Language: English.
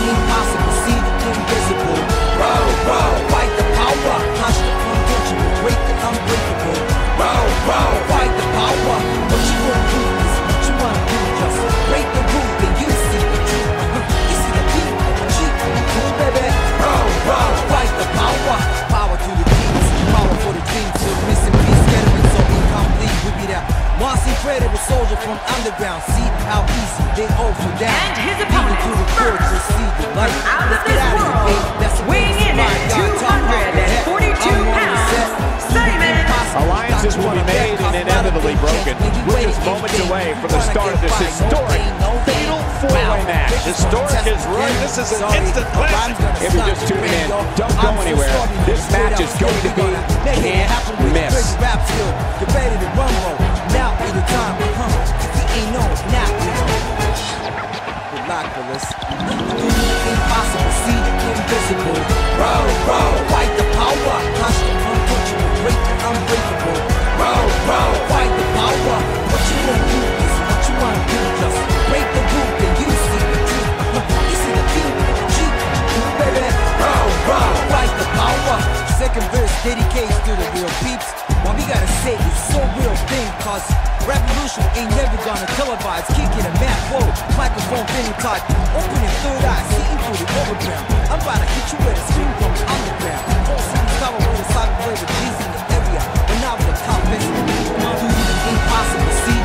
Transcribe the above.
impossible, see the invisible. Row, row, fight the power, hush the unquenchable, break the unbreakable. Row, row, fight the power. What you wanna do is what you wanna do. Just break the rule, then you see the truth. You see the deep, cheap, cool, baby. Row, row, fight the power. Power to the kings, power for the dreams. So missing peace, scattering, so incomplete. We be that once incredible soldier from underground. See how easy they all fall down. And his opponent to the court to see the light. Out of this world, weighing in at 242 pounds, Simon. Alliances will be made and inevitably broken. We're just moments away from the start of this historic fatal four-way match. Historic is right. This is an instant classic. If you're just tuning in, don't go anywhere. This match is going to be can't miss. Get ready to rumble. Now is the time. If you ain't know, now you know. Good luck for this. Impossible, see the invisible. Row, row, fight the power. Hush the unquenchable, break the unbreakable. Row, row, fight the power. What you wanna do is what you wanna do. Just break the rule, then you see the truth. You see the king, cheap, baby. Row, row, fight the power. Second verse dedicates to the real peeps. What we gotta say is so real thing, cause revolution ain't never gonna televise. Kicking a map, whoa, microphone feeling tight. Opening third eye, seeing through the overground. I'm about to hit you with a scream from the underground. Whole city's covered with a cyber wave with G's in the area. But now with the top best, do the impossible, see